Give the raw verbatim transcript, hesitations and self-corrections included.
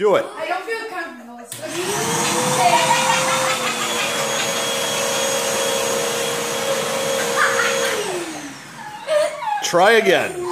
Do it. I don't feel comfortable. Try again.